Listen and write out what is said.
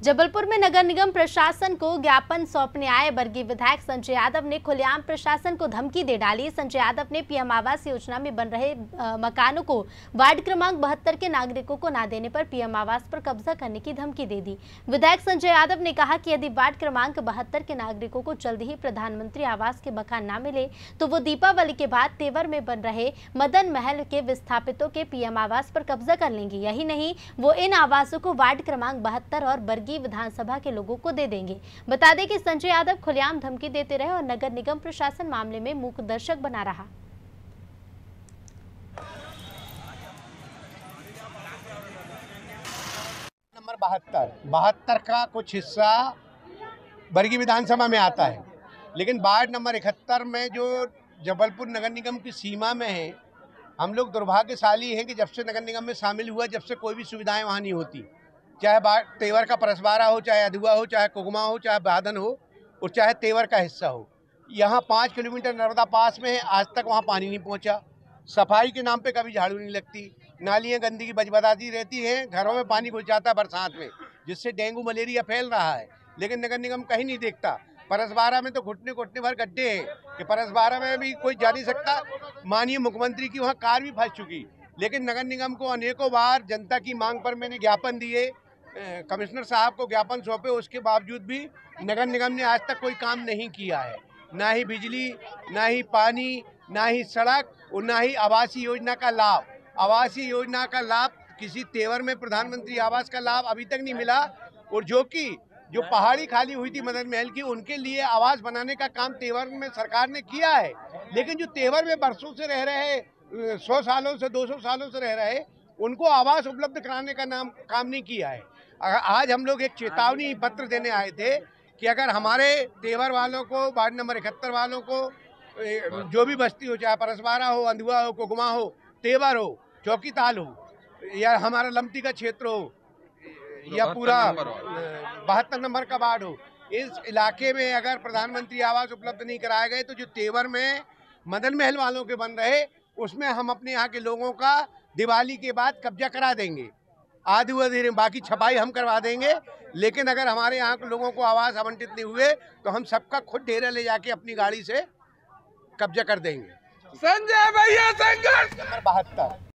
जबलपुर में नगर निगम प्रशासन को ज्ञापन सौंपने आए बरगी विधायक संजय यादव ने खुलेआम प्रशासन को धमकी दे डाली। संजय यादव ने पीएम आवास योजना में बन रहे मकानों को वार्ड क्रमांक 72 के नागरिकों को न देने पर पीएम आवास पर कब्जा करने की धमकी दे दी। विधायक संजय यादव ने कहा कि यदि वार्ड क्रमांक 72 के नागरिकों को जल्द ही प्रधानमंत्री आवास के मकान न मिले तो वो दीपावली के बाद तेवर में बन रहे मदन महल के विस्थापितों के पीएम आवास पर कब्जा कर लेंगे। यही नहीं, वो इन आवासों को वार्ड क्रमांक 72 और बरगी विधानसभा के लोगों को दे देंगे। बता दें कि संजय यादव खुलेआम धमकी देते रहे और नगर निगम प्रशासन मामले में मूक दर्शक बना रहा। नंबर 72 का कुछ हिस्सा बरगी विधानसभा में आता है, लेकिन वार्ड नंबर 71 में जो जबलपुर नगर निगम की सीमा में है, हम लोग दुर्भाग्यशाली हैं कि जब से नगर निगम में शामिल हुआ, जब से कोई भी सुविधाएं वहाँ नहीं होती। चाहे तेवर का परसबारा हो, चाहे अधुआ हो, चाहे कुगमा हो, चाहे बादन हो और चाहे तेवर का हिस्सा हो। यहाँ 5 किलोमीटर नर्मदा पास में है, आज तक वहाँ पानी नहीं पहुँचा। सफाई के नाम पे कभी झाड़ू नहीं लगती, नालियाँ गंदगी बजबदाती रहती हैं, घरों में पानी घुस जाता है बरसात में, जिससे डेंगू मलेरिया फैल रहा है। लेकिन नगर निगम कहीं नहीं देखता। परसबारा में तो घुटने भर गड्ढे हैं कि परसबारा में भी कोई जा नहीं सकता। माननीय मुख्यमंत्री की वहाँ कार भी फंस चुकी, लेकिन नगर निगम को अनेकों बार जनता की मांग पर मैंने ज्ञापन दिए, कमिश्नर साहब को ज्ञापन सौंपे, उसके बावजूद भी नगर निगम ने आज तक कोई काम नहीं किया है। ना ही बिजली, ना ही पानी, ना ही सड़क और ना ही आवासीय योजना का लाभ। आवासीय योजना का लाभ किसी तेवर में प्रधानमंत्री आवास का लाभ अभी तक नहीं मिला। और जो पहाड़ी खाली हुई थी मदन महल की, उनके लिए आवास बनाने का काम तेवर में सरकार ने किया है। लेकिन जो तेवर में बरसों से रह रहे, 100 सालों से 200 सालों से रह रहे, उनको आवास उपलब्ध कराने का काम नहीं किया है। आज हम लोग एक चेतावनी पत्र देने आए थे कि अगर हमारे तेवर वालों को, वार्ड नंबर 71 वालों को, जो भी बस्ती हो, चाहे परसबारा हो, अंधुआ हो, कुगमा हो, तेवर हो, चौकीताल हो, या हमारा लमती का क्षेत्र हो, या पूरा 72 नंबर का वार्ड हो, इस इलाके में अगर प्रधानमंत्री आवास उपलब्ध नहीं कराए गए तो जो तेवर में मदन महल वालों के बन रहे, उसमें हम अपने यहाँ के लोगों का दिवाली के बाद कब्जा करा देंगे। आधी बाकी छपाई हम करवा देंगे। लेकिन अगर हमारे यहाँ के लोगों को आवास आवंटित नहीं हुए तो हम सबका खुद डेरा ले जाके अपनी गाड़ी से कब्जा कर देंगे। संजय भैया संघर्ष नंबर 72।